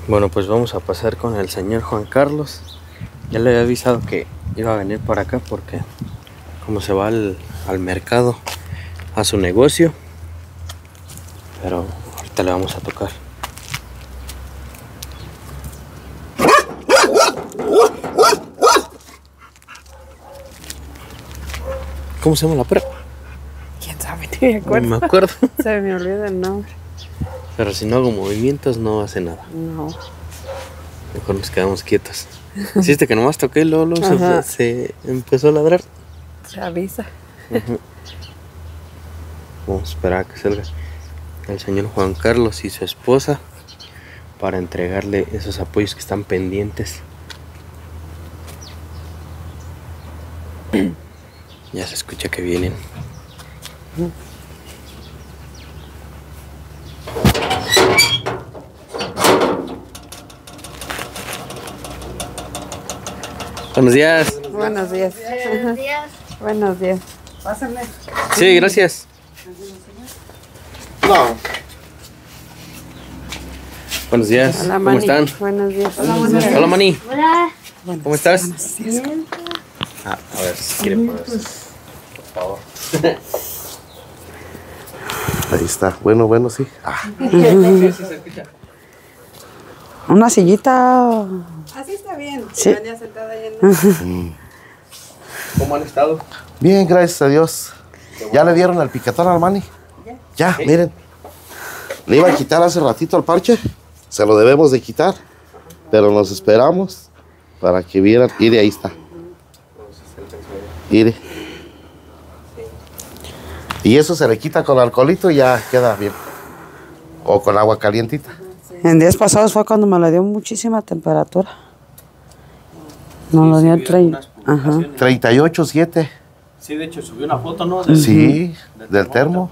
Bueno, pues vamos a pasar con el señor Juan Carlos. Ya le había avisado que iba a venir para acá porque como se va al mercado, a su negocio. Pero ahorita le vamos a tocar. ¿Cómo se llama la perra? ¿Quién sabe? Ni me acuerdo. No me acuerdo. Se me olvida el nombre. Pero si no hago movimientos no hace nada. No. Mejor nos quedamos quietos. ¿Viste que nomás toqué y luego se empezó a ladrar? Se avisa. Vamos a esperar a que salga el señor Juan Carlos y su esposa para entregarle esos apoyos que están pendientes. Ya se escucha que vienen. Buenos días. Buenos días. Buenos días. Buenos días. Pásame. Sí, gracias. No. Buenos días. Hola, ¿Cómo Mani. están? Buenos días. Hola, Mani. Hola. ¿Cómo estás? Bien. A ver si quiere ponerse. Por favor. Ahí está. Bueno, sí. Una sillita. Así está bien. Sí. Venía sentada ahí en ¿Cómo han estado? Bien, gracias a Dios. ¿Ya le dieron el picatón al Manny? Ya, miren. Le iba a quitar hace ratito el parche. Se lo debemos de quitar. Pero nos esperamos para que vieran. Mire, ahí está. Mire. Y eso se le quita con alcoholito y ya queda bien. O con agua calientita. En días pasados fue cuando me le dio muchísima temperatura. No lo dio en 30. Ajá. 38.7. Sí, de hecho subió una foto, ¿no? Sí, del termo.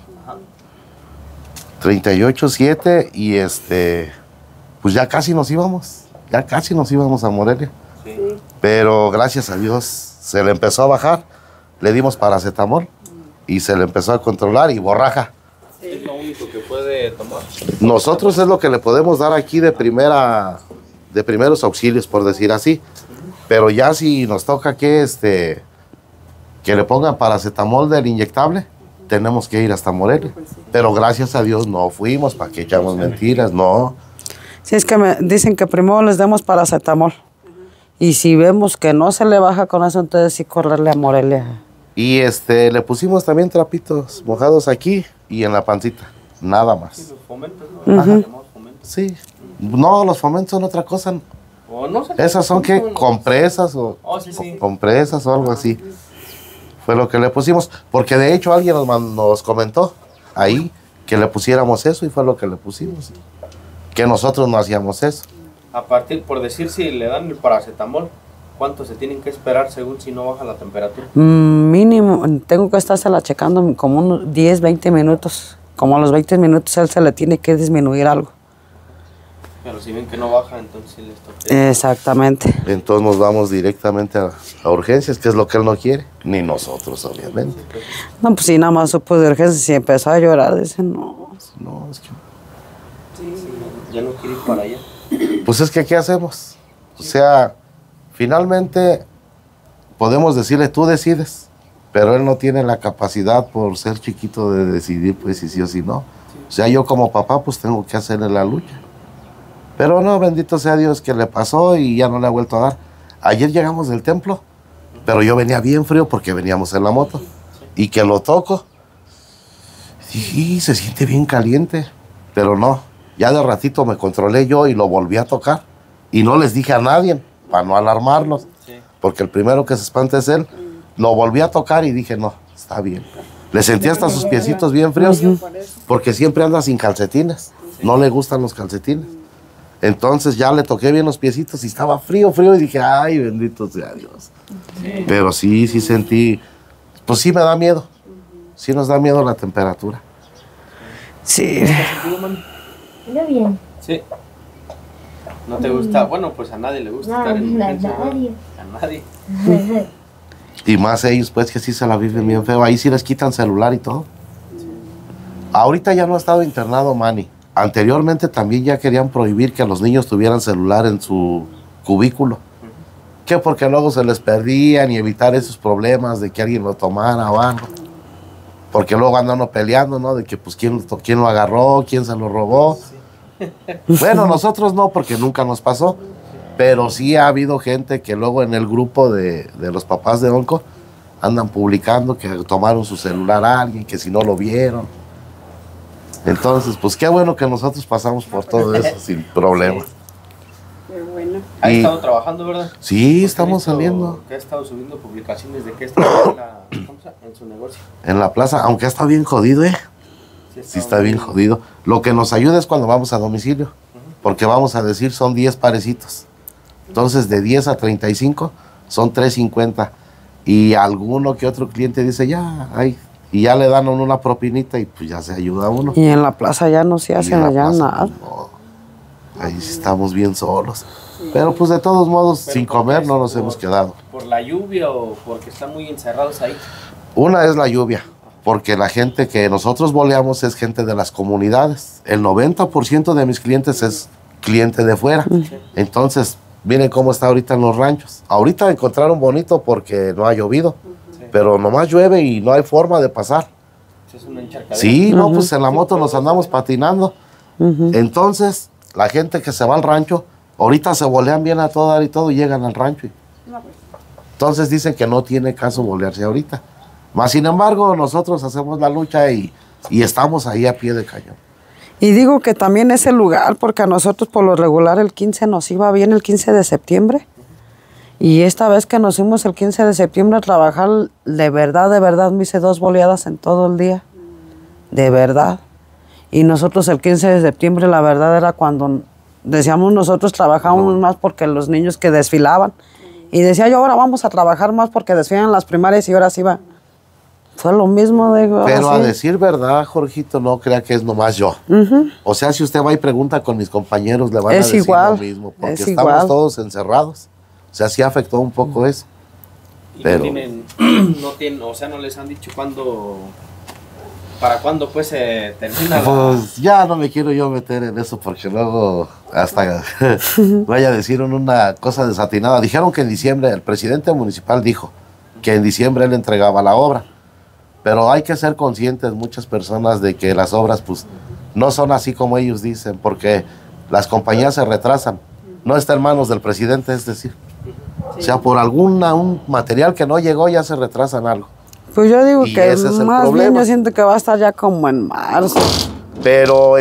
38.7 y pues ya casi nos íbamos. Ya casi nos íbamos a Morelia. Sí. Pero gracias a Dios se le empezó a bajar. Le dimos paracetamol y se le empezó a controlar y borraja. Es lo único que puede tomar. Nosotros es lo que le podemos dar aquí de primeros auxilios, por decir así. Pero ya si nos toca que le pongan paracetamol del inyectable, tenemos que ir hasta Morelia. Pero gracias a Dios no fuimos, para que echamos mentiras, no. Sí, es que me dicen que primero les demos paracetamol. Y si vemos que no se le baja con eso, entonces sí correrle a Morelia. Y le pusimos también trapitos mojados aquí y en la pancita, nada más. Los fomentos, ¿no? Ajá. Llamamos fomentos. Sí. No, los fomentos son otra cosa. O no sé. Esas son que compresas o sí. compresas o algo así. Fue lo que le pusimos, porque de hecho alguien nos comentó ahí que le pusiéramos eso y fue lo que le pusimos. Que nosotros no hacíamos eso. A partir, por decir, si le dan el paracetamol, ¿cuánto se tienen que esperar según si no baja la temperatura? Mínimo, tengo que estársela checando como unos 10, 20 minutos. Como a los 20 minutos él se le tiene que disminuir algo. Pero si ven que no baja, entonces sí les toca. Exactamente. Entonces nos vamos directamente a urgencias, que es lo que él no quiere, ni nosotros, obviamente. No, pues sí, nada más supo de urgencias y empezó a llorar. Dice, no. No, es que... Ya no quiere ir para allá. Pues es que, ¿qué hacemos? O sea, finalmente podemos decirle, tú decides, pero él no tiene la capacidad por ser chiquito de decidir, pues, si sí o si no. O sea, yo como papá, pues tengo que hacerle la lucha. Pero no, bendito sea Dios que le pasó y ya no le ha vuelto a dar. Ayer llegamos del templo, pero yo venía bien frío porque veníamos en la moto. Y que lo toco, y se siente bien caliente, pero no. Ya de ratito me controlé yo y lo volví a tocar. Y no les dije a nadie, para no alarmarlos, porque el primero que se espanta es él. Lo volví a tocar y dije, no, está bien. Le sentí hasta sus piecitos bien fríos, porque siempre anda sin calcetines. No le gustan los calcetines. Entonces ya le toqué bien los piecitos y estaba frío, y dije, ay, bendito sea Dios. Sí. Pero sí sentí, pues sí me da miedo. Sí nos da miedo la temperatura. Sí. Yo bien. Sí. ¿No te gusta? Bueno, pues a nadie le gusta estar en urgencia, ¿no? A nadie. Y más ellos, pues, que sí se la viven bien feo. Ahí sí les quitan celular y todo. Ahorita ya no ha estado internado Manny. Anteriormente también ya querían prohibir que los niños tuvieran celular en su cubículo. Que porque luego se les perdían y evitar esos problemas de que alguien lo tomara o algo. Porque luego andan peleando, ¿no? De que pues quién lo agarró, quién se lo robó. Bueno, nosotros no, porque nunca nos pasó. Pero sí ha habido gente que luego en el grupo de los papás de Onco andan publicando que tomaron su celular a alguien, que si no lo vieron. Entonces, pues qué bueno que nosotros pasamos por todo eso sin problema. Qué bueno. Ha Y- estado trabajando, ¿verdad? Sí, Porque estamos he visto saliendo Que ha estado subiendo publicaciones de que está en su negocio. en la plaza, aunque está bien jodido, ¿eh? Sí está bien jodido. Lo que nos ayuda es cuando vamos a domicilio, porque vamos a decir son 10 parecitos. Entonces, de 10 a 35 son 3.50. Y alguno que otro cliente dice, ya, ay, y ya le dan a uno una propinita y pues ya se ayuda a uno. Y en la plaza ya no se Y hace en la allá plaza, nada. pues, no. Ahí sí estamos bien solos. Pero pues de todos modos, Pero sin ¿por qué comer es? no nos ¿Por- hemos quedado. ¿Por la lluvia o porque están muy encerrados ahí? Una es la lluvia, porque la gente que nosotros boleamos es gente de las comunidades. El 90% de mis clientes es cliente de fuera. Entonces, miren cómo está ahorita en los ranchos. Ahorita encontraron bonito porque no ha llovido, pero nomás llueve y no hay forma de pasar. Es una encharcadera. Sí, no, pues en la moto nos andamos patinando. Entonces, la gente que se va al rancho, ahorita se bolean bien a todo dar y todo y llegan al rancho. Entonces dicen que no tiene caso bolearse ahorita. Mas, sin embargo, nosotros hacemos la lucha y estamos ahí a pie de cañón. Y digo que también ese lugar, porque a nosotros por lo regular el 15 nos iba bien, el 15 de septiembre. Y esta vez que nos fuimos el 15 de septiembre a trabajar, de verdad, me hice 2 boleadas en todo el día. De verdad. Y nosotros el 15 de septiembre, la verdad, era cuando decíamos nosotros trabajábamos más porque los niños que desfilaban. Y decía yo, ahora vamos a trabajar más porque desfilan las primarias y ahora sí va. Fue lo mismo, digo. Pero a así. decir verdad, Jorgito, no crea que es nomás yo. O sea, si usted va y pregunta con mis compañeros, le van a Es decir igual, lo mismo. Porque es estamos igual. todos encerrados. O sea, sí afectó un poco eso. Y Pero- no tienen, o sea, no les han dicho cuándo, para cuándo pues se termina la... Pues ya no me quiero yo meter en eso porque luego hasta vaya a decir una cosa desatinada. Dijeron que en diciembre, el presidente municipal dijo que en diciembre él entregaba la obra. Pero hay que ser conscientes muchas personas de que las obras pues no son así como ellos dicen, porque las compañías se retrasan. No está en manos del presidente, es decir. O sea, por un material que no llegó ya se retrasan algo. Pues yo digo Y que ese es el más bien problema. yo siento que va a estar ya como en marzo. Pero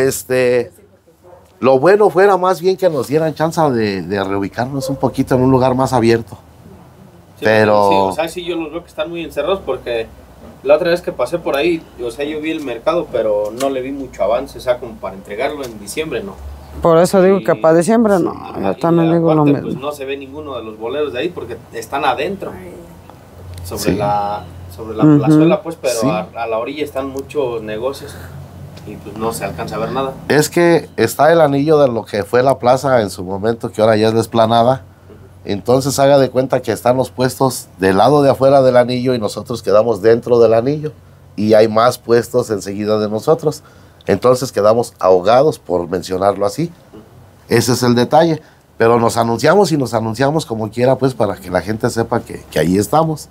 lo bueno fuera más bien que nos dieran chance de reubicarnos un poquito en un lugar más abierto. Sí, pero- sí, o sea, sí, yo los veo que están muy encerrados porque la otra vez que pasé por ahí, o sea, yo vi el mercado, pero no le vi mucho avance, o sea, como para entregarlo en diciembre, no. Por eso digo Y- que para diciembre no. Yo Y también digo lo aparte, mismo. pues no se ve ninguno de los boleros de ahí porque están adentro, sobre Sí. sobre la Ujú. plazuela, pues, pero Sí. a la orilla están muchos negocios y pues no se alcanza a ver nada. Es que está el anillo de lo que fue la plaza en su momento, que ahora ya es la explanada. Entonces haga de cuenta que están los puestos del lado de afuera del anillo y nosotros quedamos dentro del anillo. Y hay más puestos enseguida de nosotros. Entonces quedamos ahogados, por mencionarlo así. Ese es el detalle. Pero nos anunciamos y nos anunciamos como quiera, pues para que la gente sepa que ahí estamos.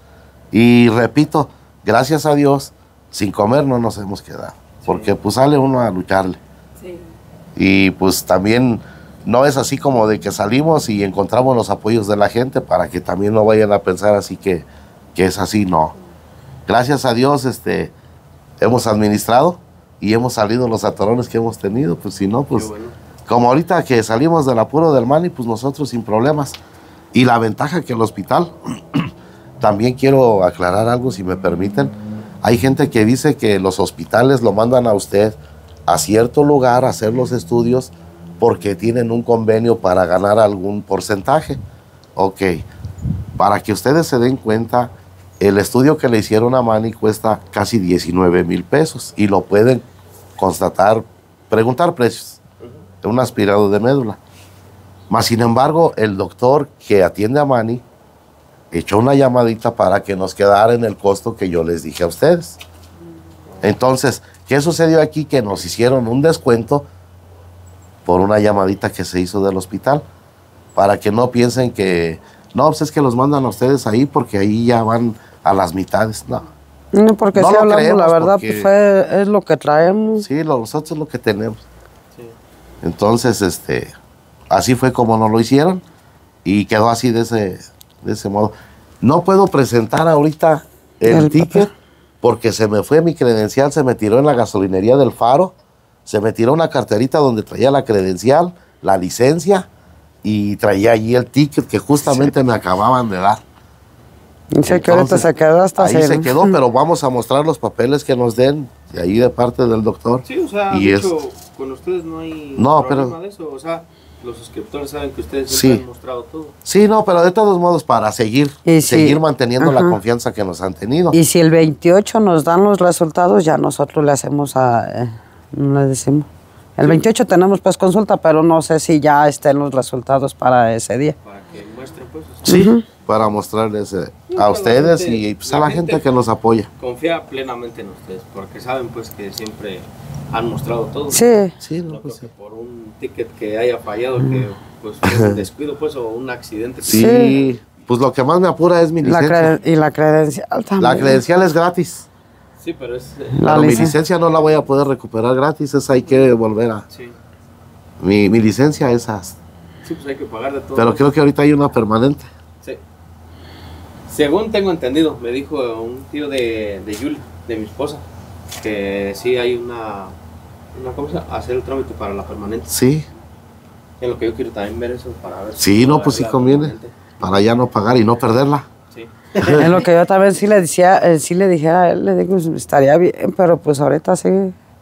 Y repito, gracias a Dios, sin comer no nos hemos quedado. Porque pues sale uno a lucharle. Sí. Y pues también no es así como de que salimos y encontramos los apoyos de la gente para que también no vayan a pensar así que es así, no. Gracias a Dios hemos administrado y hemos salido los atorones que hemos tenido, pues si no, pues Qué bueno. como ahorita que salimos del apuro del Mani, pues nosotros sin problemas. Y la ventaja que el hospital, también quiero aclarar algo si me permiten, hay gente que dice que los hospitales lo mandan a usted a cierto lugar a hacer los estudios porque tienen un convenio para ganar algún porcentaje. Ok, para que ustedes se den cuenta, el estudio que le hicieron a Manny cuesta casi 19,000 pesos y lo pueden constatar, preguntar precios, un aspirado de médula. Mas, sin embargo, el doctor que atiende a Manny echó una llamadita para que nos quedara en el costo que yo les dije a ustedes. Entonces, ¿qué sucedió aquí? Que nos hicieron un descuento por una llamadita que se hizo del hospital, para que no piensen que, no, pues es que los mandan a ustedes ahí porque ahí ya van a las mitades, no. No, porque No si lo hablamos la creemos, verdad, porque- pues es lo que traemos. Sí, nosotros es lo que tenemos. Entonces, así fue como nos lo hicieron y quedó así de ese modo. No puedo presentar ahorita el ticket porque se me fue mi credencial, se me tiró en la gasolinería del Faro, se me tiró una carterita donde traía la credencial, la licencia y traía allí el ticket que justamente me acababan de dar. Dice que ahorita Entonces, se quedó hasta ahí cero. se quedó, pero vamos a mostrar los papeles que nos den de ahí de parte del doctor. Sí, o sea, Y de es- hecho, con ustedes no hay No, problema pero- de eso. O sea, los suscriptores saben que ustedes Sí. siempre han mostrado todo. Sí, no, pero de todos modos para seguir Y sí, seguir manteniendo la ajá. confianza que nos han tenido. Y si el 28 nos dan los resultados, ya nosotros le hacemos no le decimos. El 28 tenemos pues consulta, pero no sé si ya estén los resultados para ese día. Para que muestren, pues. O sea, Sí, para mostrarles a la ustedes gente- y pues, la a la gente gente- que nos apoya. confía plenamente en ustedes, porque saben, pues, que siempre han mostrado todo. Sí, Sí, No no, pues, creo que por un ticket que haya fallado, que pues fue un descuido, pues, o un accidente. sí, pues lo que más me apura es mi licencia. y la credencial también. La credencial es gratis, Sí, pero es... La pero mi licencia. licencia no la voy a poder recuperar gratis, esa hay que volver a... Sí, Mi licencia es esa, sí, pues hay que pagar de todo. pero creo que ahorita hay una permanente. Sí. Según tengo entendido, me dijo un tío de Yuli, de mi esposa, que sí hay una cosa, hacer el trámite para la permanente. Sí, En lo que yo quiero también ver eso para ver sí, puedo no, pues sí agarrar la conviene, permanente. para ya no pagar y no perderla. Sí. Es lo que yo también sí le decía, sí le dijera a él, le digo, estaría bien, pero pues ahorita sí.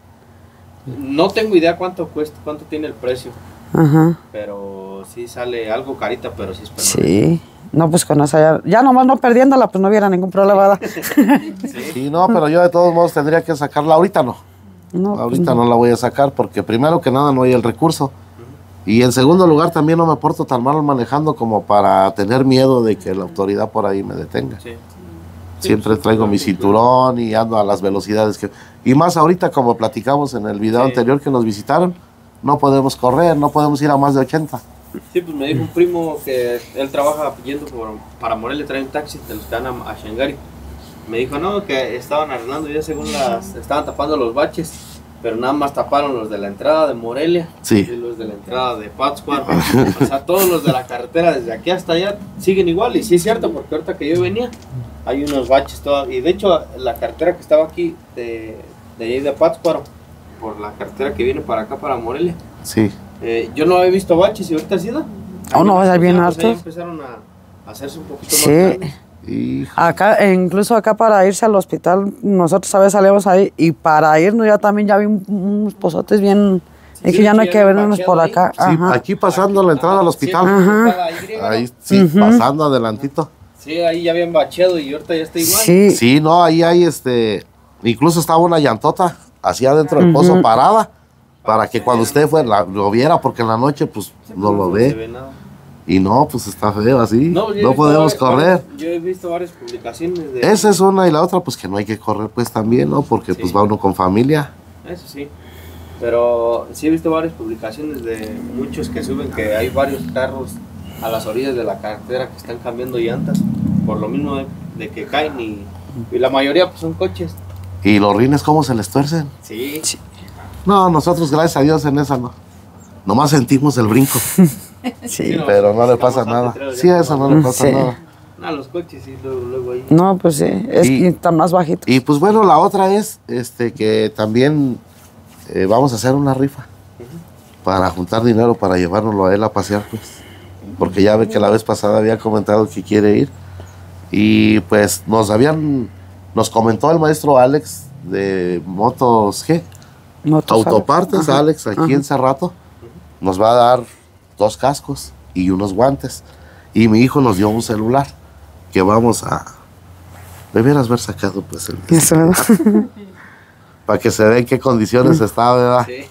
No tengo idea cuánto cuesta, cuánto tiene el precio, Ajá. pero sí sale algo carita, pero sí es permanente. Sí. No, pues con esa ya nomás no perdiéndola, pues no hubiera ningún problema. ¿verdad? Sí, no, pero yo de todos modos tendría que sacarla ahorita, no. No, Ahorita no la voy a sacar porque primero que nada no hay el recurso. Y en segundo lugar también no me porto tan mal manejando como para tener miedo de que la autoridad por ahí me detenga. Sí. Siempre traigo mi cinturón y ando a las velocidades que... Y más ahorita como platicamos en el video Sí. anterior que nos visitaron, no podemos correr, no podemos ir a más de 80. Sí, pues me dijo un primo que él trabaja yendo para Morelia, trae un taxi de los que van a Shangari. Me dijo, no, que estaban arreglando ya según estaban tapando los baches, pero nada más taparon los de la entrada de Morelia Sí. y los de la entrada de Pátzcuaro. O sea, todos los de la carretera desde aquí hasta allá siguen igual. Y sí es cierto, porque ahorita que yo venía, hay unos baches todavía. Y de hecho, la carretera que estaba aquí de ahí de Pátzcuaro, por la carretera que viene para acá, para Morelia, Sí. yo no había visto baches y ahorita sí da. Oh, no, es bien Pues alto. ahí empezaron a hacerse un poquito más Sí. grandes. Y Acá, incluso acá para irse al hospital, nosotros a veces salimos ahí y para irnos ya también ya vi unos pozotes bien. Sí, Es que ya no hay sí, que hay un vernos por bacheado acá. sí, Ajá. aquí pasando la entrada al hospital. Ajá. Ahí sí, pasando adelantito. Sí, ahí ya habían bacheado y ahorita ya está igual. Sí. Sí, no, ahí hay incluso estaba una llantota así adentro del pozo parada para que cuando usted lo viera, porque en la noche pues no lo se ve. ve nada. Y no, pues está feo así, yo he no visto podemos correr. yo he visto varias publicaciones de Esa es una y la otra pues que no hay que correr pues también, ¿no? Porque Sí. pues va uno con familia. eso sí. Pero sí he visto varias publicaciones de muchos que suben que hay varios carros a las orillas de la carretera que están cambiando llantas por lo mismo de que caen y la mayoría pues son coches. Y los rines cómo se les tuercen. Sí. No, nosotros gracias a Dios en esa no. Nomás sentimos el brinco, Sí. no, pero no le estamos pasa nada. atrás, Sí, ya a eso no le pasa Sí. nada. No, los coches sí, luego ahí. No, pues sí. Es Y- que está más bajito. Y pues bueno, la otra es que también vamos a hacer una rifa para juntar dinero para llevárnoslo a él a pasear, pues. Porque ya ve que la vez pasada había comentado que quiere ir. Y pues nos comentó el maestro Alex de Motos G, Motos, Autopartes, ajá, Alex, aquí ajá. en Cerrato. Nos va a dar 2 cascos y unos guantes. Y mi hijo nos dio un celular que vamos a... Debieras haber sacado pues el... Eso, ¿verdad? Para que se vea en qué condiciones está, ¿verdad? Sí.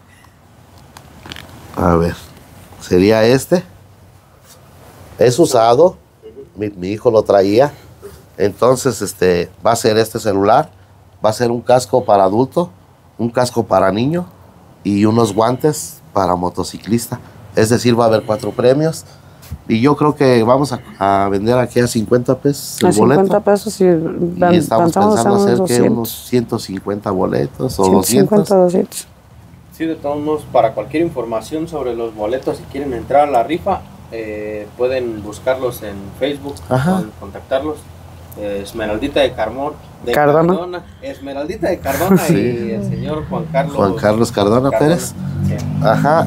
A ver, sería este. Es usado, mi hijo lo traía. Entonces, va a ser este celular. Va a ser un casco para adulto, un casco para niño y unos guantes para motociclista. Es decir, va a haber 4 premios. Y yo creo que vamos a vender aquí a 50 pesos el A 50 boleto. pesos y Y estamos pensando hacer que 200. unos 150 boletos o 150, 200. 200. Sí, de todos modos, para cualquier información sobre los boletos, si quieren entrar a la rifa, pueden buscarlos en Facebook, Ajá. pueden contactarlos. Esmeraldita de Cardona. Esmeraldita de Cardona Sí. y el señor Juan Carlos Cardona Pérez. Sí. Ajá,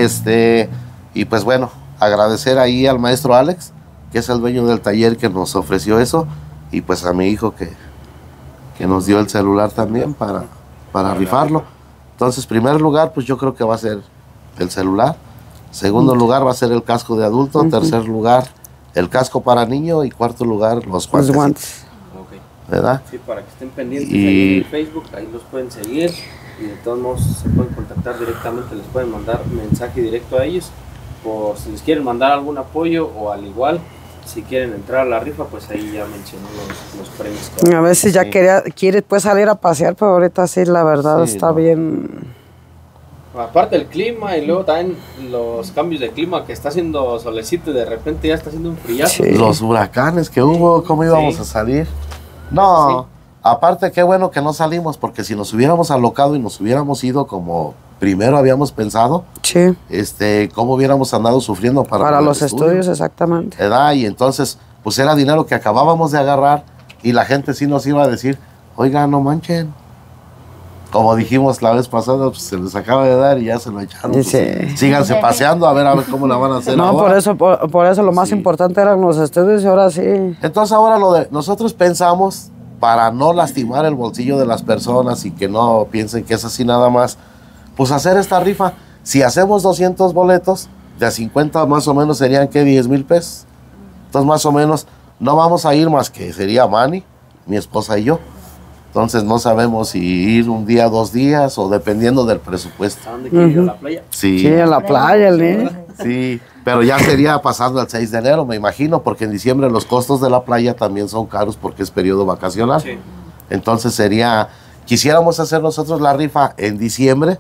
y pues bueno, agradecer ahí al maestro Alex, que es el dueño del taller que nos ofreció eso, y pues a mi hijo que nos dio el celular también para rifarlo. Entonces, primer lugar, pues yo creo que va a ser el celular. Segundo lugar va a ser el casco de adulto. Tercer lugar, el casco para niño. Y cuarto lugar, los guantes. Los guantes. Ok. ¿Verdad? Sí, para que estén pendientes Y- ahí en Facebook, ahí los pueden seguir y de todos modos se pueden contactar directamente, les pueden mandar mensaje directo a ellos por si les quieren mandar algún apoyo o al igual si quieren entrar a la rifa, pues ahí ya mencionó los premios. A veces ya Sí. quiere pues salir a pasear, pero ahorita sí, la verdad Sí, está no. bien. Aparte del clima y luego también los cambios de clima, que está haciendo solecito y de repente ya está haciendo un frillazo. Sí. Los huracanes que hubo, ¿cómo íbamos Sí. a salir? No, aparte qué bueno que no salimos, porque si nos hubiéramos alocado y nos hubiéramos ido como primero habíamos pensado, Sí, ¿cómo hubiéramos andado sufriendo para para el los estudio? estudios, exactamente. ¿Verdad? Y entonces, pues era dinero que acabábamos de agarrar y la gente sí nos iba a decir, oiga, no manchen. Como dijimos la vez pasada, pues se les acaba de dar y ya se lo echaron. Pues, Sí. síganse paseando a ver cómo la van a hacer No, ahora. por eso lo más Sí. importante eran los estudios y ahora sí. Entonces ahora nosotros pensamos, para no lastimar el bolsillo de las personas y que no piensen que es así nada más, pues hacer esta rifa. Si hacemos 200 boletos, de a 50 más o menos serían, ¿qué? 10,000 pesos. Entonces más o menos no vamos a ir más que sería Manny, mi esposa y yo. Entonces no sabemos si ir un día, 2 días o dependiendo del presupuesto. ¿A dónde quieren ir? ¿A la playa? Sí, en la playa, el niño. Sí, pero ya sería pasando el 6 de enero, me imagino, porque en diciembre los costos de la playa también son caros porque es periodo vacacional. Sí. Entonces quisiéramos hacer nosotros la rifa en diciembre,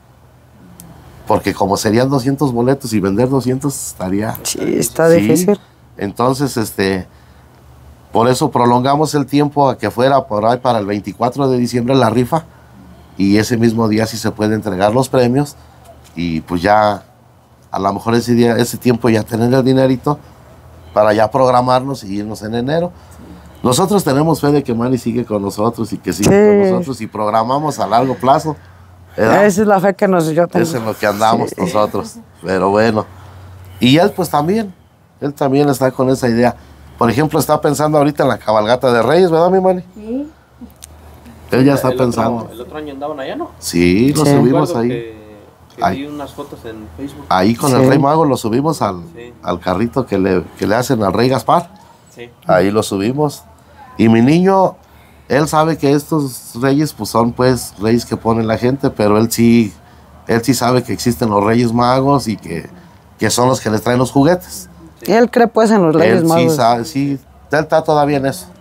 porque como serían 200 boletos y vender 200 estaría... Sí, está Sí. difícil. Entonces, por eso prolongamos el tiempo a que fuera por ahí para el 24 de diciembre la rifa, y ese mismo día sí se puede entregar los premios, y pues ya a lo mejor ese tiempo ya tener el dinerito para ya programarnos y irnos en enero. Nosotros tenemos fe de que Manny sigue con nosotros y que sigue Sí. con nosotros y programamos a largo plazo. ¿Verdad? Esa es la fe que yo tengo. Es en lo que andamos Sí. nosotros, pero bueno. Y él pues también está con esa idea. Por ejemplo, está pensando ahorita en la cabalgata de Reyes, ¿verdad, mi Manny? Sí. Él ya está El pensando. el otro año andaban allá, ¿no? Sí, lo Sí. subimos Recuerdo ahí. que Ahí. vi unas fotos en Facebook. Ahí con Sí. el Rey Mago lo subimos al Sí. carrito que le hacen al Rey Gaspar. Sí. Ahí lo subimos. Y mi niño, él sabe que estos reyes pues son pues reyes que pone la gente, pero él sí sabe que existen los Reyes Magos y que son los que les traen los juguetes. Y él cree pues en los Reyes Él sí Magos. sabe, sí, él está todavía en eso.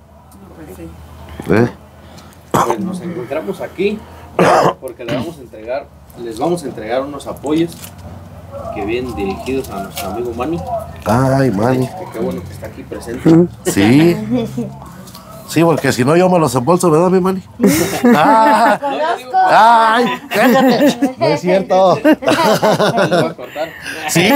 ¿Eh? Pues nos encontramos aquí porque les vamos a entregar unos apoyos que vienen dirigidos a nuestro amigo Manny. Ay, Manny. Que qué bueno que está aquí presente. Sí. Sí, porque si no yo me los embolso, ¿verdad, mi Manny? Ah, No, yo digo, ¡ay! ¡Cállate! No es cierto. les voy a cortar. Sí.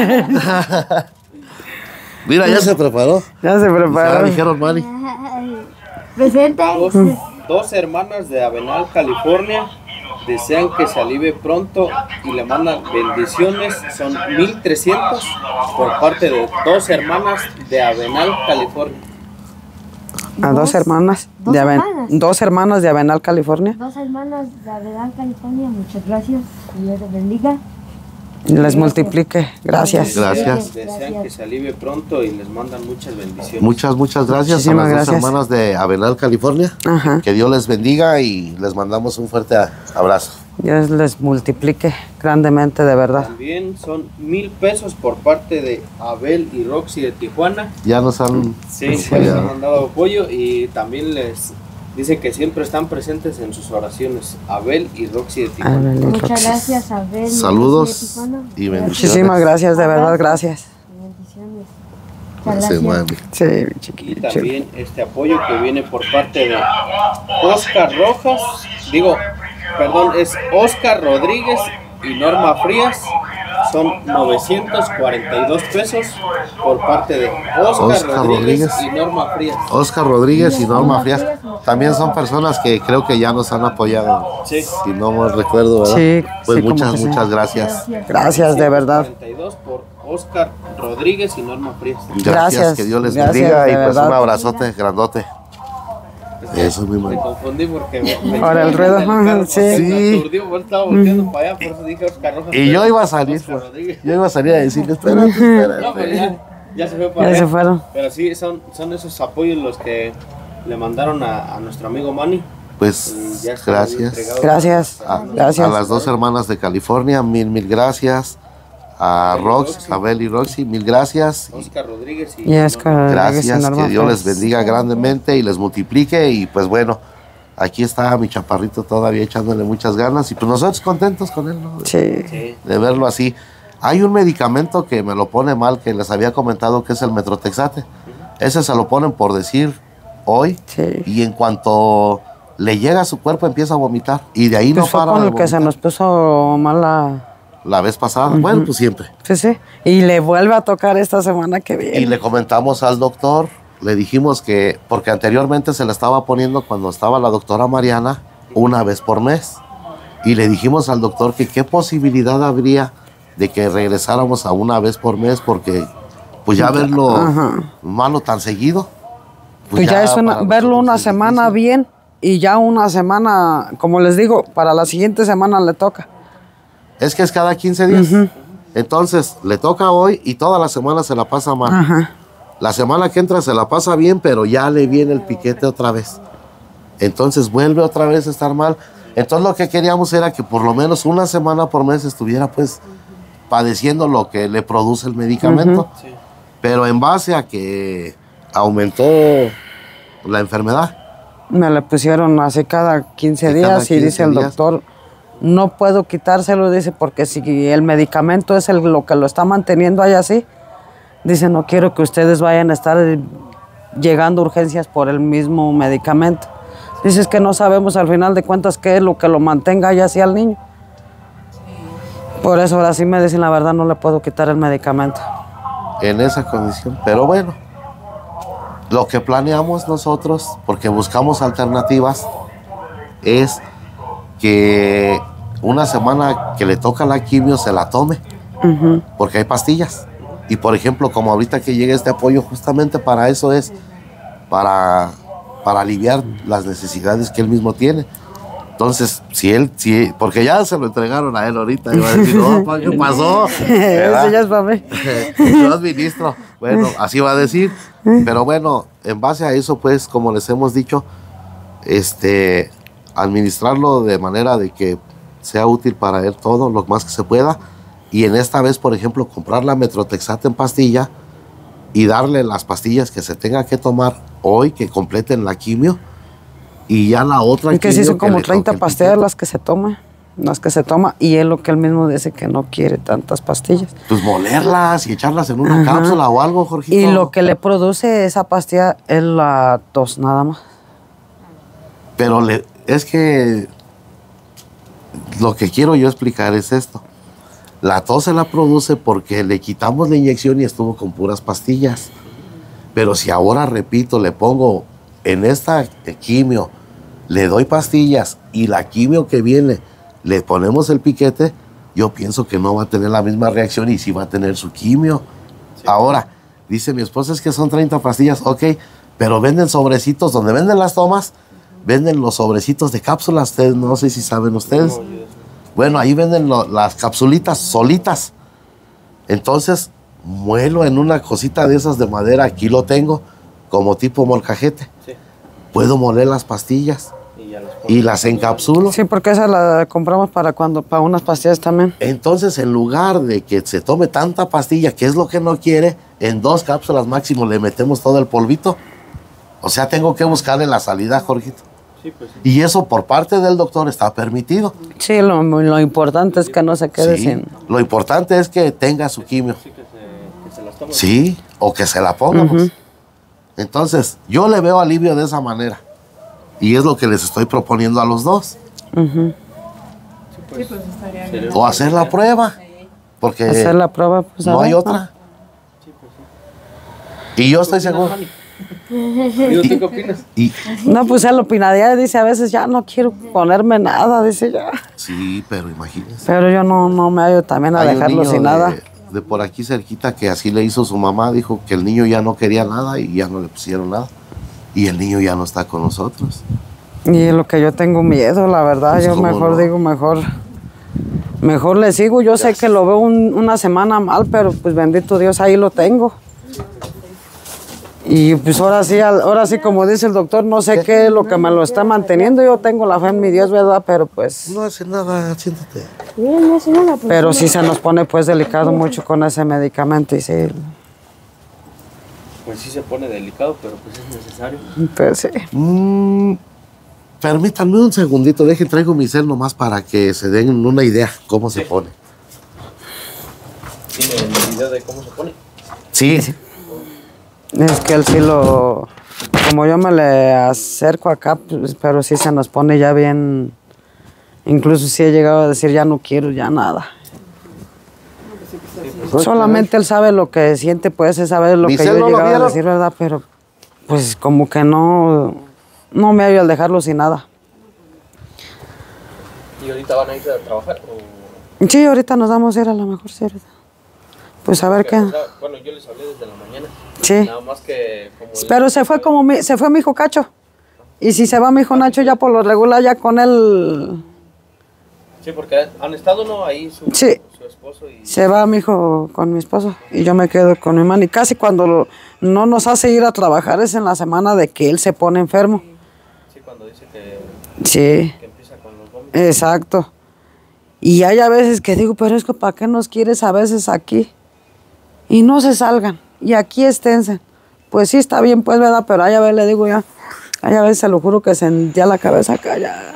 Mira, ya se preparó. Ya se Ya prepararon. dijeron, Manny. Presente. Dos hermanas de Avenal, California, desean que se alivie pronto y le mandan bendiciones. Son 1,300 por parte de dos hermanas de Avenal, California. A dos hermanas. ¿Dos hermanas? Dos hermanas de Avenal, California. Dos hermanas de Avenal, California. Muchas gracias. Dios les bendiga. Y les multiplique. Gracias. Gracias. Desean que se alivie pronto y les mandan muchas bendiciones. Muchas gracias Muchísimas a las gracias. dos hermanas de Avenal, California. Ajá. Que Dios les bendiga y les mandamos un fuerte abrazo. Dios les multiplique grandemente, de verdad. También son 1,000 pesos por parte de Abel y Roxy de Tijuana. Ya nos han... Sí, ya les han mandado apoyo y también les Dice que siempre están presentes en sus oraciones. Abel y Roxy de Tijuana. Abel y Muchas Roxy. gracias, Abel. Saludos y bendiciones. Muchísimas gracias, de verdad, gracias. Bendiciones. Sí, Muchas mami. gracias. Sí, Y chiquito. también este apoyo que viene por parte de Oscar Rojas. Es Oscar Rodríguez y Norma Frías. Son 942 pesos por parte de Oscar Rodríguez y Norma Frías. Oscar Rodríguez y Norma Frías también son personas que creo que ya nos han apoyado. Sí. Si no me recuerdo, ¿verdad? Sí, Pues sí, como muchas, que sí. muchas gracias. Gracias, de verdad. 42 por Oscar Rodríguez y Norma Frías. Gracias, Que Dios les gracias, bendiga y de pues verdad. un abrazote grandote. Eso es muy Me mal. confundí porque me Ahora el ruedo, carro, sí. porque Sí. me aturdió, pues, estaba volteando para allá, por eso dije Oscar Rojas. Y yo iba a salir, Oscar pues. Rodríguez. Yo iba a salir a decirle, espérate, espérate. No, pero ya se fue para Ya allá. se fueron. Pero sí, son esos apoyos los que le mandaron a nuestro amigo Manny. Pues Y ya está gracias. entregado. Gracias, A gracias. las dos hermanas de California, mil gracias. A Abel y Roxy, mil gracias. Oscar Rodríguez Y Oscar Rodríguez y Gracias, Norma que Dios les Frías. bendiga grandemente y les multiplique. Y pues bueno, aquí está mi chaparrito todavía echándole muchas ganas. Y pues nosotros contentos con él, ¿no? Sí. Sí. De verlo así. Hay un medicamento que me lo pone mal, que les había comentado, que es el Metrotexate. Ese se lo ponen por decir hoy. Sí. Y en cuanto le llega a su cuerpo empieza a vomitar. Y de ahí Pues no fue para con de el que se vomitar. nos puso mala. La vez pasada. Bueno, pues siempre. Sí, sí. Y le vuelve a tocar esta semana que viene. Y le comentamos al doctor, le dijimos que, porque anteriormente se le estaba poniendo cuando estaba la doctora Mariana, una vez por mes. Y le dijimos al doctor que qué posibilidad habría de que regresáramos a una vez por mes, porque pues ya verlo malo tan seguido. Pues ya es para verlo nosotros una es semana difícil. bien y ya una semana, como les digo, para la siguiente semana le toca. Es que es cada 15 días. Entonces, le toca hoy y toda la semana se la pasa mal. Ajá. La semana que entra se la pasa bien, pero ya le viene el piquete otra vez. Entonces vuelve otra vez a estar mal. Entonces lo que queríamos era que por lo menos una semana por mes estuviera pues padeciendo lo que le produce el medicamento. Sí. Pero en base a que aumentó la enfermedad. Me le pusieron así cada 15 Sí, días cada y 15 dice el días. doctor, no puedo quitárselo, dice, porque si el medicamento es lo que lo está manteniendo ahí así, dice, no quiero que ustedes vayan a estar llegando a urgencias por el mismo medicamento. Dice, es que no sabemos al final de cuentas qué es lo que lo mantenga ahí así al niño. Por eso ahora sí me dicen la verdad, no le puedo quitar el medicamento. En esa condición. Pero bueno, lo que planeamos nosotros, porque buscamos alternativas, es que una semana que le toca la quimio se la tome, porque hay pastillas. Y por ejemplo, como ahorita que llega este apoyo, justamente para eso es, para aliviar las necesidades que él mismo tiene. Entonces, porque ya se lo entregaron a él ahorita, iba a decir, no, pa, ¿qué pasó? ¿Verdad? Eso ya es para mí. Yo administro. Bueno, así va a decir. Pero bueno, en base a eso, pues, como les hemos dicho, administrarlo de manera de que sea útil para él todo, lo más que se pueda. Y en esta vez, por ejemplo, comprar la Metrotexate en pastilla y darle las pastillas que se tenga que tomar hoy, que completen la quimio. Y ya la otra Es que sí quimio son como le 30 toque el pastillas piquete. las que se toma, y es lo que él mismo dice que no quiere tantas pastillas. Pues molerlas y echarlas en una Ajá. cápsula o algo, Jorgito. Y lo que le produce esa pastilla es la tos nada más. Pero es que lo que quiero yo explicar es esto. La tos se la produce porque le quitamos la inyección y estuvo con puras pastillas. Pero si ahora, repito, le pongo en esta quimio, le doy pastillas y la quimio que viene le ponemos el piquete, yo pienso que no va a tener la misma reacción y sí va a tener su quimio. Sí. Ahora, dice mi esposa, es que son 30 pastillas, ok, pero venden sobrecitos, donde venden las tomas, venden los sobrecitos de cápsulas, ustedes, no sé si saben ustedes. Bueno, ahí venden las capsulitas solitas. Entonces, muelo en una cosita de esas de madera, aquí lo tengo, como tipo molcajete. Sí. Puedo moler las pastillas y las encapsulo. Sí, porque esa la compramos para unas pastillas también. Entonces, en lugar de que se tome tanta pastilla, que es lo que no quiere, en 2 cápsulas máximo le metemos todo el polvito. O sea, tengo que buscarle la salida, Jorgito. Sí, pues sí. Y eso por parte del doctor está permitido. Sí, lo importante es que no se quede Sí, sin... lo importante es que tenga su quimio. Sí, que se las tome. Sí, o que se la pongamos. Entonces, yo le veo alivio de esa manera. Y es lo que les estoy proponiendo a los dos. Sí, pues estaría bien. O hacer la prueba. Porque Hacer la prueba, pues a no ver, hay otra. Y yo estoy seguro. ¿Y tú qué opinas? Y, No, pues él opinaría, dice a veces ya no quiero ponerme nada, dice ya. sí, pero imagínense. Pero yo no me hallo también a Hay un dejarlo niño sin nada. de por aquí cerquita que así le hizo su mamá. Dijo que el niño ya no quería nada y ya no le pusieron nada. Y el niño ya no está con nosotros. Y es lo que yo tengo miedo, la verdad. Pues, Yo ¿cómo mejor no? digo, mejor le sigo. Yo sé que lo veo una semana mal, pero pues bendito Dios, ahí lo tengo. Y pues ahora sí, como dice el doctor, no sé qué es lo que me lo está manteniendo. Yo tengo la fe en mi Dios, ¿verdad? Pero pues... No hace nada, siéntate. Bien, señora, pues, Pero sí se nos pone pues delicado mucho con ese medicamento y sí, Pues sí se pone delicado, pero pues es necesario. pues sí. Permítanme un segundito, traigo mi cel nomás para que se den una idea cómo se pone. ¿Tiene idea de cómo se pone? Sí, Es que él sí como yo me le acerco acá, pues, pero sí se nos pone ya bien. Incluso sí he llegado a decir ya no quiero ya nada. Solamente él sabe lo que siente, pues él sabe lo que yo ¿Michelle he no lo llegado a vieron? decir, ¿verdad? Pero pues como que no me hallo al dejarlo sin nada. ¿Y ahorita van a irse a trabajar? Sí, ahorita nos vamos a ir a lo mejor, sí, ahorita. Pues a ver qué. Bueno, yo les hablé desde la mañana. Sí. Nada más que como... Pero se fue mi hijo Cacho. Y si se va mi hijo Nacho, ya por lo regular, ya con él. Sí, porque han estado, ¿no? Ahí su esposo y... Se va mi hijo con mi esposo y yo me quedo con mi hermano. Y casi cuando no nos hace ir a trabajar es en la semana de que él se pone enfermo. Sí, cuando dice que Sí, empieza con los vómitos. exacto. Y hay a veces que digo, pero es que ¿para qué nos quieres a veces aquí? Y no se salgan. Y aquí esténse. Pues sí, está bien, pues, ¿verdad? Pero hay a veces le digo ya, hay a veces se lo juro que sentía la cabeza acá ya.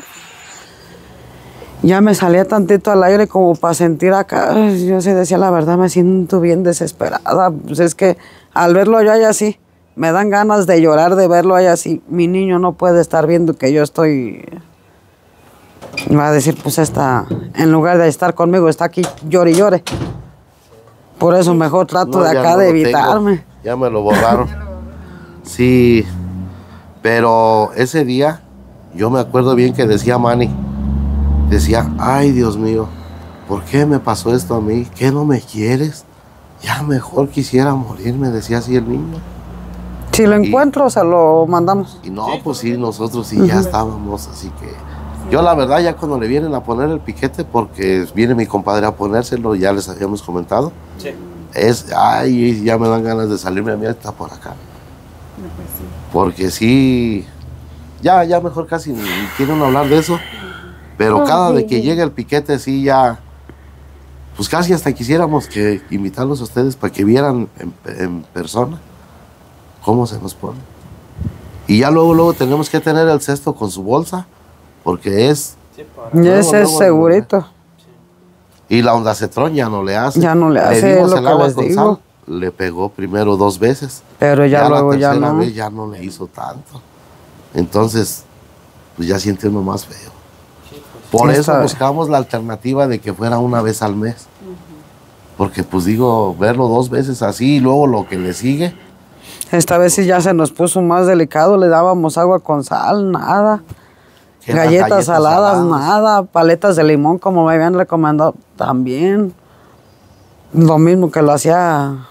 Ya me salía tantito al aire como para sentir acá. Ay, yo sí decía la verdad, me siento bien desesperada. Pues es que al verlo yo allá así, me dan ganas de llorar de verlo allá así. Mi niño no puede estar viendo que yo estoy... Va a decir, pues en lugar de estar conmigo, está aquí llore y llore. Por eso mejor trato de ya acá no de lo tengo. evitarme. Ya me lo borraron. Sí, pero ese día yo me acuerdo bien que decía Manny, decía, ay Dios mío, ¿por qué me pasó esto a mí? ¿Qué no me quieres? Ya mejor quisiera morirme, decía así el niño. Si lo encuentro, se lo mandamos. Y no, pues sí, nosotros sí ya estábamos, así que... Yo la verdad ya cuando le vienen a poner el piquete, porque viene mi compadre a ponérselo, ya les habíamos comentado, Sí. ay, ya me dan ganas de salirme a mí hasta por acá. Porque sí, ya mejor casi ni quieren hablar de eso, pero cada vez que llega el piquete sí ya, pues casi hasta quisiéramos que invitarlos a ustedes para que vieran en persona cómo se nos pone. Y ya luego tenemos que tener el cesto con su bolsa, porque es... Sí, para... Y ese es luego, segurito. Y la ondacetrón ya no le hace. Ya no le hace, dimos es lo el que agua les con digo. sal, le pegó primero 2 veces. Pero ya luego la ya tercera no. vez ya no le hizo tanto. Entonces, pues ya siente uno más feo. Por Sí, eso está. buscamos la alternativa de que fuera una vez al mes. Porque pues digo, verlo 2 veces así y luego lo que le sigue. Esta vez sí ya se nos puso más delicado, le dábamos agua con sal, nada. que las Galletas saladas, nada. Paletas de limón, como me habían recomendado, también. Lo mismo que lo hacía.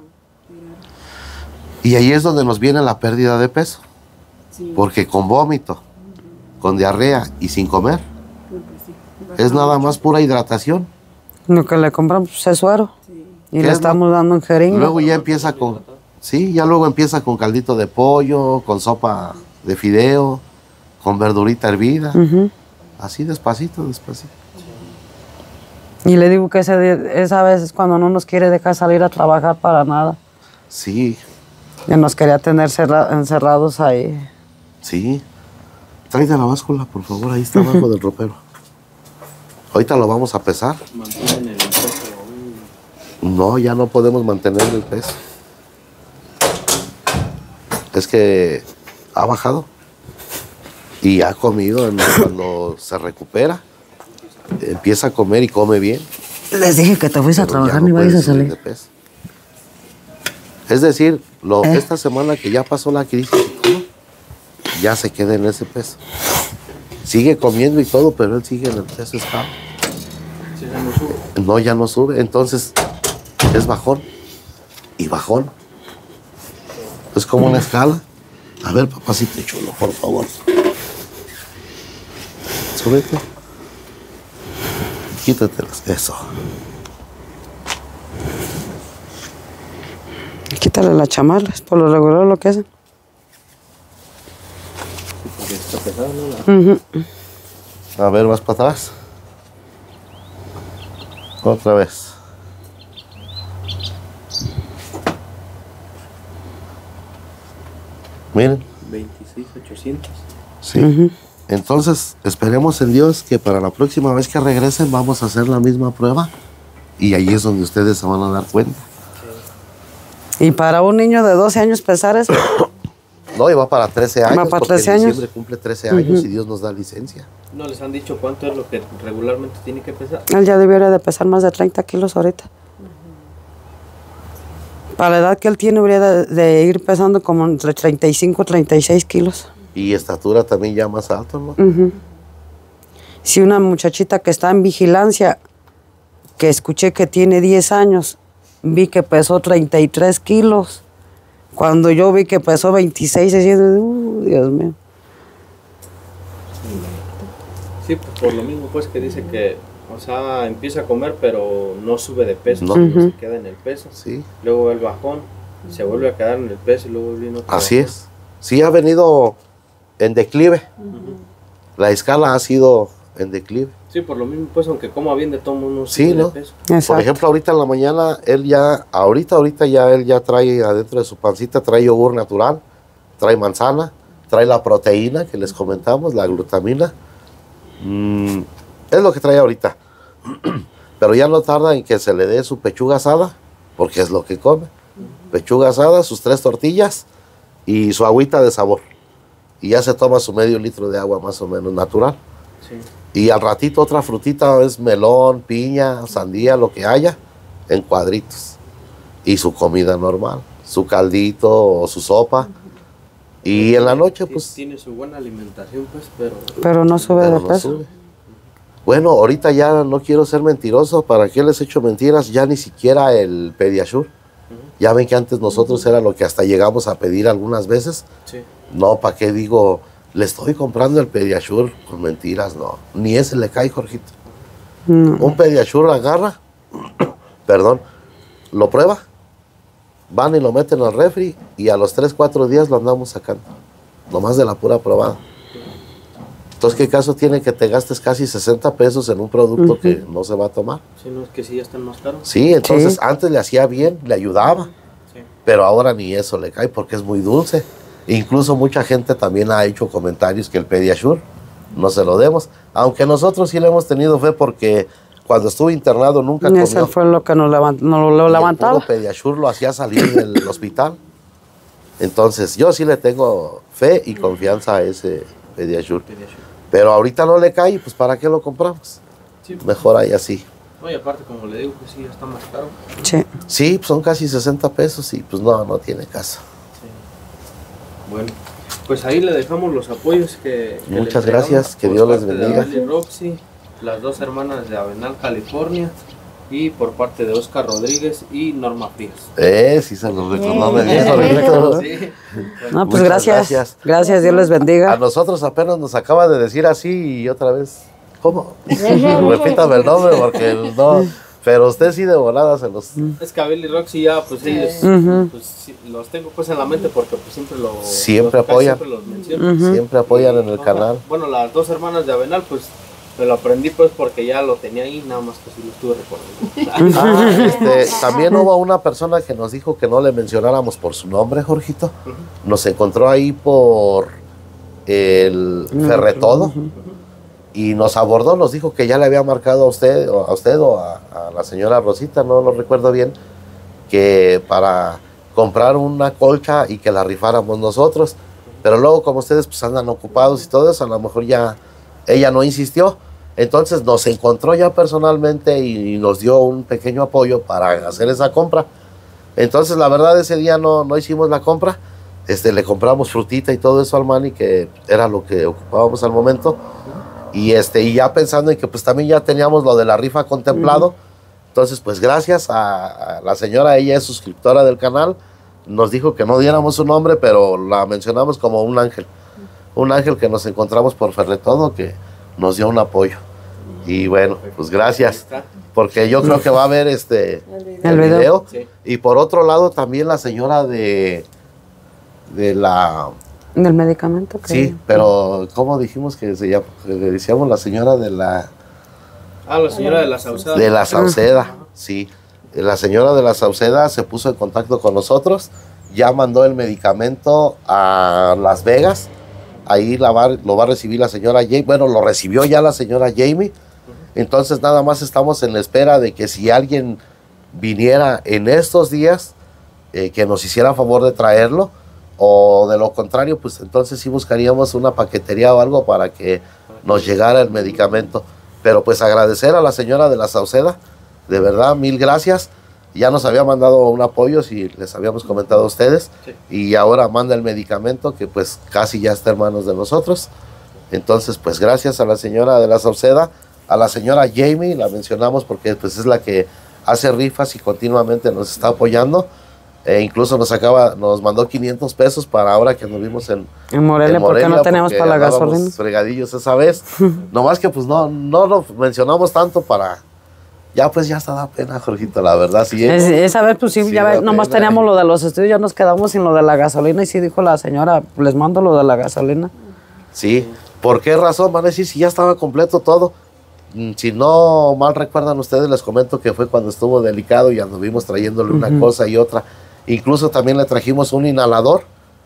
Y ahí es donde nos viene la pérdida de peso. Porque con vómito, con diarrea y sin comer, es nada más pura hidratación. Lo que le compramos pues, es suero. Y ¿Qué le es estamos dando en jeringa. Luego ya empieza con, sí, ya luego empieza con caldito de pollo, con sopa de fideo, con verdurita hervida. Ujú. Así despacito, despacito. Y le digo que esa vez es cuando no nos quiere dejar salir a trabajar para nada. Sí, Que nos quería tener encerrados ahí. sí. Tráete la báscula, por favor, ahí está abajo del ropero. Ahorita lo vamos a pesar. Mantienen el peso. No, ya no podemos mantener el peso. Es que ha bajado y ha comido. Cuando se recupera, empieza a comer y come bien. Les dije que te fuiste a Pero trabajar ya ni no vayas a puede subir salir. de peso. Es decir, esta semana que ya pasó la crisis y todo, ya se queda en ese peso. Sigue comiendo y todo, pero él sigue en el peso estable. Sí, ya no sube. No, ya no sube. Entonces, es bajón y bajón. Es como una escala. A ver, papacito chulo, por favor. Súbete. Quítatelas. Eso. Quítale la chamarra, es por lo regular lo que hacen. Porque está pesado, ¿no? A ver, vas para atrás. Otra vez. Miren. 26,800. Sí. Entonces, esperemos en Dios que para la próxima vez que regresen vamos a hacer la misma prueba. Y ahí es donde ustedes se van a dar cuenta. Y para un niño de 12 años pesar eso, No, y va para 13 años. Va para porque 13 en años. diciembre cumple 13 años y Dios nos da licencia. ¿No les han dicho cuánto es lo que regularmente tiene que pesar? él ya debiera de pesar más de 30 kilos ahorita. Para la edad que él tiene, debería de ir pesando como entre 35 y 36 kilos. Y estatura también ya más alto, ¿no? Si una muchachita que está en vigilancia, que escuché que tiene 10 años, vi que pesó 33 kilos. Cuando yo vi que pesó 26, decía, Dios mío. Sí, pues por lo mismo pues que dice que, o sea, empieza a comer pero no sube de peso, No. sino se queda en el peso. Sí. Luego el bajón, se vuelve a quedar en el peso y luego viene otro Así bajón. es. Sí ha venido en declive. La escala ha sido en declive. Sí, por lo mismo pues aunque coma bien de todo mundo Sí, sube ¿no? de peso. Exacto. Por ejemplo, ahorita en la mañana, él ya, ahorita ya él ya trae adentro de su pancita, trae yogur natural, trae manzana, trae la proteína que les comentamos, la glutamina. Es lo que trae ahorita. Pero ya no tarda en que se le dé su pechuga asada, porque es lo que come. Pechuga asada, sus 3 tortillas y su agüita de sabor. Y ya se toma su medio litro de agua más o menos natural. Sí. Y al ratito otra frutita es melón, piña, sandía, lo que haya, en cuadritos. Y su comida normal, su caldito o su sopa. Y en la noche, pues, Tiene su buena alimentación pues, Pero no sube pero de no peso. sube. Bueno, ahorita ya no quiero ser mentiroso, ¿para qué les echo mentiras? Ya ni siquiera el Pediasure. Ya ven que antes nosotros era lo que hasta llegamos a pedir algunas veces. sí. No, ¿para qué digo? Le estoy comprando el Pediasure con mentiras, no. Ni ese le cae, Jorgito. Un Pediasure agarra, perdón, lo prueba, van y lo meten al refri y a los 3-4 días lo andamos sacando. Nomás de la pura probada. Entonces, ¿qué caso tiene que te gastes casi 60 pesos en un producto que no se va a tomar? Sí, no es que sí ya están más caros. Sí, entonces Sí. antes le hacía bien, le ayudaba, Sí. pero ahora ni eso le cae porque es muy dulce. Incluso mucha gente también ha hecho comentarios que el Pediasure no se lo demos, aunque nosotros sí le hemos tenido fe porque cuando estuve internado nunca comió. Eso fue lo que nos lo Y levantaba. el puro Pediasure lo hacía salir del hospital. Entonces yo sí le tengo fe y confianza a ese Pediasure. Pero ahorita no le cae, pues ¿para qué lo compramos? Sí. Mejor ahí así. No, y aparte como le digo pues sí ya está más caro. Sí. Sí, pues son casi 60 pesos y pues no tiene caso. Bueno, pues ahí le dejamos los apoyos que le Muchas entregamos gracias, que por Dios les parte de bendiga. Abel y Roxy, las 2 hermanas de Avenal, California, y por parte de Oscar Rodríguez y Norma Frías. Sí se lo recordó, me dijo, Víctor. Sí. No, pues Muchas gracias. gracias. Gracias, Dios les A bendiga. nosotros apenas nos acaba de decir así y otra vez. ¿Cómo? Repítame el nombre porque no. Pero usted sí de volada se los. Es que Abel y Roxy ya, pues ellos, pues, sí, los tengo pues en la mente porque pues Siempre casi apoyan. Siempre los menciono. Siempre apoyan en el Ajá. canal. Bueno, las 2 hermanas de Avenal, pues me lo aprendí pues porque ya lo tenía ahí, nada más que sí lo estuve recordando. También hubo una persona que nos dijo que no le mencionáramos por su nombre, Jorgito. Nos encontró ahí por el Ferretodo, y nos abordó, nos dijo que ya le había marcado a usted o a la señora Rosita, no lo recuerdo bien, que para comprar una colcha y que la rifáramos nosotros, pero luego como ustedes pues andan ocupados y todo eso, a lo mejor ya ella no insistió, entonces nos encontró ya personalmente y nos dio un pequeño apoyo para hacer esa compra. Entonces la verdad ese día no hicimos la compra, le compramos frutita y todo eso al Manny, que era lo que ocupábamos al momento, y ya pensando en que pues también ya teníamos lo de la rifa contemplado. Entonces pues gracias a la señora, ella es suscriptora del canal, nos dijo que no diéramos su nombre, pero la mencionamos como un ángel que nos encontramos por Ferretodo, que nos dio un apoyo. Y bueno, pues gracias, porque yo creo que va a haber el video. Sí. Y por otro lado también la señora del medicamento. Sí, pero ¿cómo dijimos que se llama? Le decíamos la señora de la... la señora de la Sauceda. De la Sauceda, sí. La señora de la Sauceda se puso en contacto con nosotros, ya mandó el medicamento a Las Vegas, ahí lo va a recibir la señora Jamie, bueno, lo recibió ya la señora Jamie, entonces nada más estamos en la espera de que si alguien viniera en estos días, que nos hiciera favor de traerlo, o de lo contrario, pues entonces sí buscaríamos una paquetería o algo para que nos llegara el medicamento. Pero pues agradecer a la señora de la Sauceda, de verdad, mil gracias. Ya nos había mandado un apoyo, si les habíamos comentado a ustedes, sí. Y ahora manda el medicamento que pues casi ya está en manos de nosotros. Entonces pues gracias a la señora de la Sauceda, a la señora Jamie, la mencionamos porque pues es la que hace rifas y continuamente nos está apoyando. Incluso nos mandó 500 pesos para ahora que nos vimos en Morelia, porque no tenemos para la gasolina. Fregadillos esa vez. Nomás que pues no lo mencionamos tanto para... Ya pues ya está da pena, Jorgito, la verdad. Sí, esa vez pues sí, ya nomás teníamos lo de los estudios, ya nos quedamos sin lo de la gasolina y sí dijo la señora, les mando lo de la gasolina. Sí, ¿por qué razón? Van a decir si ya estaba completo todo. Si no mal recuerdan ustedes, les comento que fue cuando estuvo delicado y anduvimos trayéndole una cosa y otra. Incluso también le trajimos un inhalador,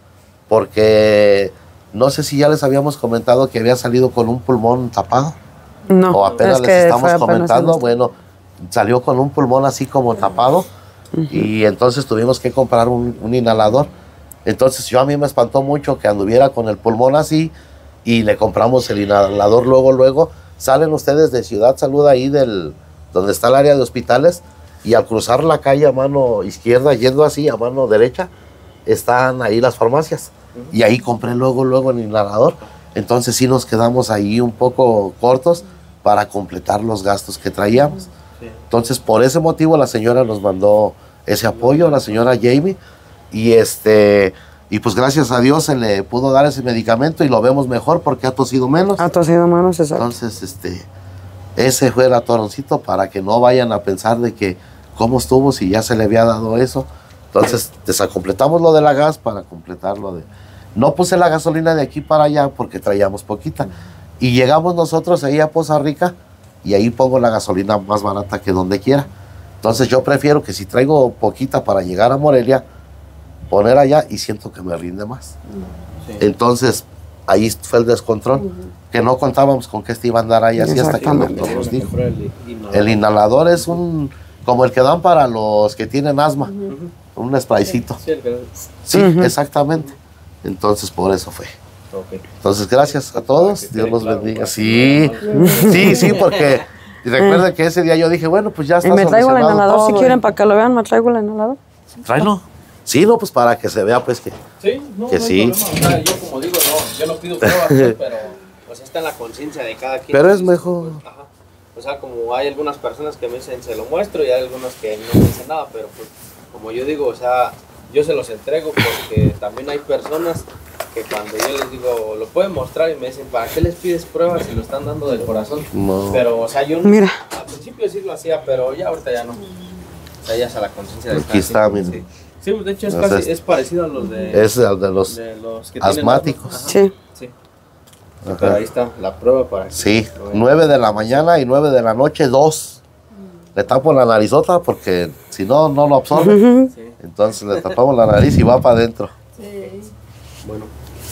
porque no sé si ya les habíamos comentado que había salido con un pulmón tapado. No, o apenas les estamos comentando. Bueno, salió con un pulmón así como tapado, y entonces tuvimos que comprar un inhalador. Entonces a mí me espantó mucho que anduviera con el pulmón así, y le compramos el inhalador luego. Salen ustedes de Ciudad Salud, ahí donde está el área de hospitales, y al cruzar la calle a mano izquierda, yendo así a mano derecha, están ahí las farmacias. Y ahí compré luego el inhalador. Entonces sí nos quedamos ahí un poco cortos para completar los gastos que traíamos. Entonces por ese motivo la señora nos mandó ese apoyo, la señora Jamie, y pues gracias a Dios se le pudo dar ese medicamento y lo vemos mejor porque ha tosido menos. Ha tosido menos, exacto. Entonces ese fue el atoroncito para que no vayan a pensar de que cómo estuvo si ya se le había dado eso. Entonces desacompletamos lo de la gas para completar lo de... No puse la gasolina de aquí para allá porque traíamos poquita. Y llegamos nosotros ahí a Poza Rica y ahí pongo la gasolina más barata que donde quiera. Entonces yo prefiero que si traigo poquita para llegar a Morelia, poner allá y siento que me rinde más. Sí. Entonces ahí fue el descontrol, que no contábamos con que iba a andar ahí así hasta que nos dijo. El inhalador es como el que dan para los que tienen asma, un spraycito. Sí, exactamente. Entonces por eso fue. Entonces gracias a todos, Dios los bendiga. Sí, porque recuerden que ese día yo dije, bueno, pues ya está. Y me traigo el inhalador, si quieren para que lo vean, me traigo el inhalador. Tráelo. Sí, no, pues para que se vea, pues que sí. No, que no sí. O sea, yo como digo, yo no pido pruebas, pero pues está en la conciencia de cada quien. Pero es mejor. Pues, ajá. O sea, como hay algunas personas que me dicen se lo muestro y hay algunas que no me dicen nada, pero pues como yo digo, o sea, yo se los entrego porque también hay personas que cuando yo les digo, lo pueden mostrar y me dicen, ¿para qué les pides pruebas si lo están dando del corazón? No. Pero, o sea, yo mira, al principio sí lo hacía, pero ya ahorita ya no. O sea, ya es a la conciencia de aquí está, mira. Sí. Sí, de hecho es parecido a los de... Es el de los que asmáticos. Sí. Pero ahí está la prueba para... Sí, 9 de la mañana y 9 de la noche, 2. Le tapo la narizota porque si no, no lo absorbe. Sí. Entonces le tapamos la nariz y va para adentro. Sí. Bueno,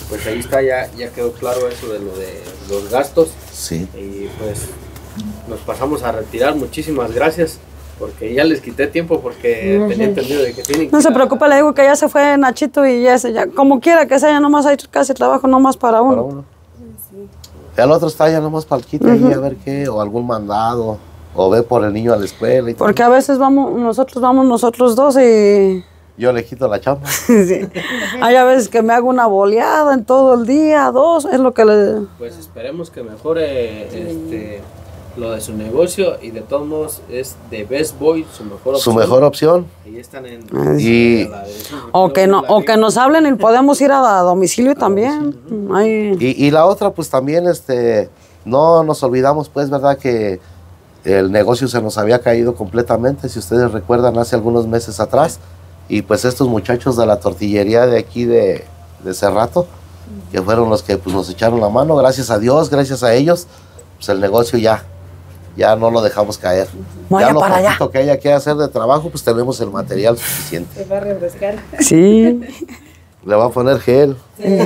pues ahí está, ya quedó claro eso de lo de los gastos. Sí. Y pues nos pasamos a retirar. Muchísimas gracias, porque ya les quité tiempo porque tenía entendido de que tienen que... No se preocupe, le digo que ya se fue Nachito y ya como quiera que sea, ya nomás hay casi trabajo nomás para uno. Para uno. El otro está ya nomás palquita ahí a ver qué, o algún mandado, o ve por el niño a la escuela. Y porque a veces vamos nosotros dos y... Yo le quito la chamba. Sí. Hay a veces que me hago una boleada en todo el día, 2, es lo que le... Pues esperemos que mejore lo de su negocio, y de todos modos es de Best Boy su mejor opción. Su mejor opción. Ahí están en... Y- O que nos hablen y podemos ir a domicilio también. Ahí. Y la otra, pues también, no nos olvidamos, pues, ¿verdad? Que el negocio se nos había caído completamente, si ustedes recuerdan, hace algunos meses atrás. Y pues estos muchachos de la tortillería de aquí de Cerrato, que fueron los que pues, nos echaron la mano, gracias a Dios, gracias a ellos, pues el negocio ya no lo dejamos caer. Vaya ya lo para allá. poquito que haya que hacer de trabajo, pues tenemos el material suficiente. Se va a refrescar. Sí. Le va a poner gel.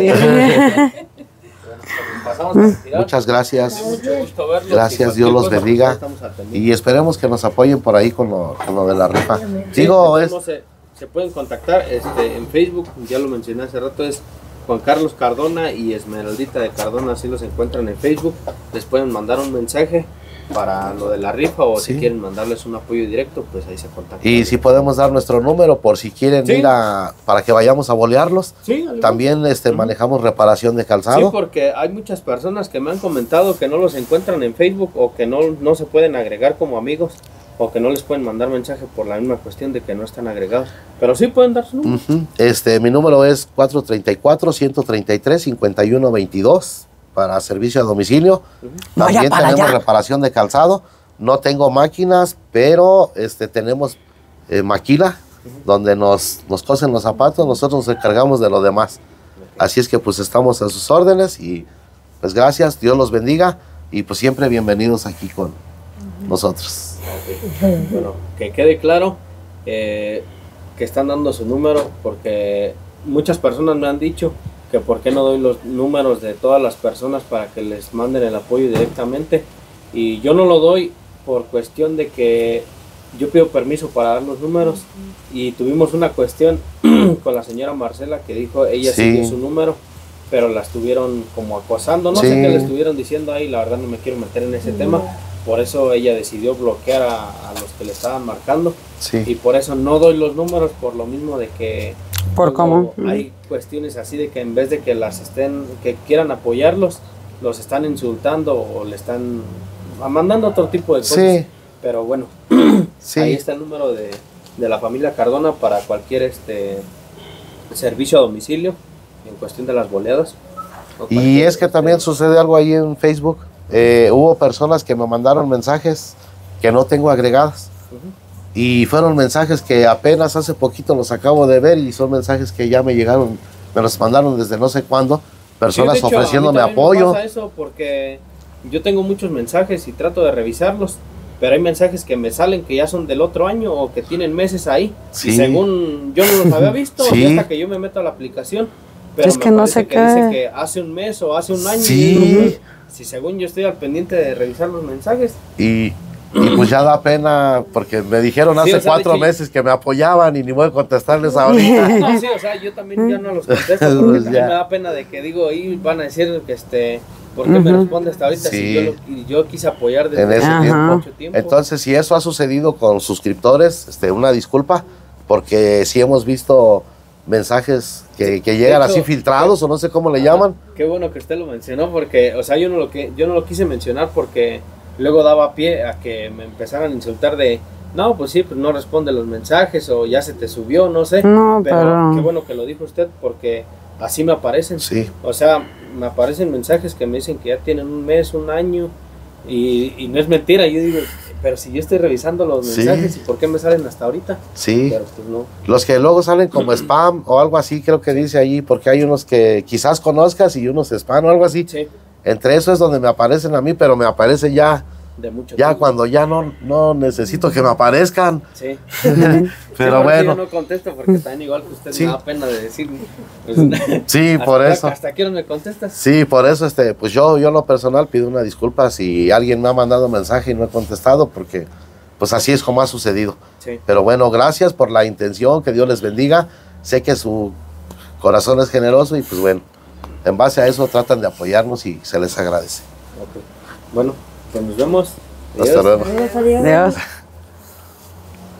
Pasamos a retirar. Muchas gracias. Mucho gusto verlos. Gracias, Y Dios los cualquier cosa, bendiga. estamos al pendiente. Y esperemos que nos apoyen por ahí con lo de la rifa. Digo, de todos modos, se pueden contactar en Facebook, ya lo mencioné hace rato, es Juan Carlos Cardona y Esmeraldita de Cardona, así los encuentran en Facebook. Les pueden mandar un mensaje para lo de la rifa, o Sí. si quieren mandarles un apoyo directo, pues ahí se contactan. y si podemos dar nuestro número por si quieren Sí. ir para que vayamos a bolearlos. Sí, al igual. También manejamos reparación de Sí, calzado. porque hay muchas personas que me han comentado que no los encuentran en Facebook, o que no se pueden agregar como amigos, o que no les pueden mandar mensaje por la misma cuestión de que no están agregados. Pero sí pueden dar su número. Ujú. Mi número es 434-133-5122 para servicio a domicilio. Vaya También para tenemos allá. reparación de calzado. No tengo máquinas, pero tenemos maquila donde nos cosen los zapatos. Nosotros nos encargamos de lo demás. Así es que pues estamos a sus órdenes y pues gracias, Dios los bendiga y pues siempre bienvenidos aquí con nosotros. Bueno, que quede claro que están dando su número, porque muchas personas me han dicho que por qué no doy los números de todas las personas para que les manden el apoyo directamente, y yo no lo doy por cuestión de que yo pido permiso para dar los números, y tuvimos una cuestión con la señora Marcela que dijo ella sí dio su número, pero la estuvieron como acosando, no sé qué le estuvieron diciendo ahí, la verdad no me quiero meter en ese tema. Por eso ella decidió bloquear a los que le estaban marcando. Sí. Y por eso no doy los números, por lo mismo de que ¿Por luego cómo? hay cuestiones así de que en vez de que que quieran apoyarlos, los están insultando o le están mandando otro tipo de cosas. Sí. Pero bueno, Sí. ahí está el número de la familia Cardona para cualquier servicio a domicilio en cuestión de las boleadas. Y es que también sucede algo ahí en Facebook. Hubo personas que me mandaron mensajes que no tengo agregadas. Y fueron mensajes que apenas hace poquito los acabo de ver y son mensajes que ya me llegaron, me los mandaron desde no sé cuándo. Personas Sí, de hecho, ofreciéndome a mí también apoyo. me pasa eso porque yo tengo muchos mensajes y trato de revisarlos, pero hay mensajes que me salen que ya son del otro año o que tienen meses ahí. Sí. Y según yo no los había visto, Sí. y hasta que yo me meto a la aplicación. Pero Es me que no parece sé que qué. dice que hace un mes o hace un año. Sí. Y digo, pues, si según yo estoy al pendiente de revisar los mensajes. Y pues ya da pena porque me dijeron Sí, hace o sea, 4 de hecho, meses que me apoyaban y ni voy a contestarles ahorita. No, sí, o sea, yo también ya no los contesto porque Pues también ya. me da pena de que digo, ahí van a decir que ¿por qué me responde hasta ahorita? Sí. Si yo quise apoyar desde En ese hace tiempo. mucho tiempo. Entonces, si eso ha sucedido con suscriptores, una disculpa, porque sí hemos visto mensajes que llegan hecho, así filtrados o no sé cómo le llaman. Qué bueno que usted lo mencionó porque, o sea, yo no lo quise mencionar porque luego daba pie a que me empezaran a insultar de, no, pues sí, pues no responde los mensajes o ya se te subió, no sé. No, pero pero... qué bueno que lo dijo usted porque así me aparecen. Sí. O sea, me aparecen mensajes que me dicen que ya tienen un mes, un año y no es mentira. Yo digo, pero si yo estoy revisando los Sí. mensajes, ¿y por qué me salen hasta ahorita? Sí. Pero pues no. Los que luego salen como spam o algo así, creo que dice allí, porque hay unos que quizás conozcas y unos spam o algo así. Sí. Entre eso es donde me aparecen a mí, pero me aparece ya De mucho Ya tiempo. cuando ya no necesito que me aparezcan. Sí. Pero Sí, bueno. yo no contesto porque también igual que usted Sí. me da pena de decir. Pues, Sí, por eso. ¿Hasta qué hora me contestas? Sí, por eso pues yo en lo personal pido una disculpa si alguien me ha mandado mensaje y no he contestado, porque pues así es como ha sucedido. Sí. Pero bueno, gracias por la intención, que Dios les bendiga. Sé que su corazón es generoso y pues bueno, en base a eso tratan de apoyarnos y se les agradece. Ok. Bueno, pues nos vemos. Hasta Adiós. luego. Adiós, adiós. Adiós.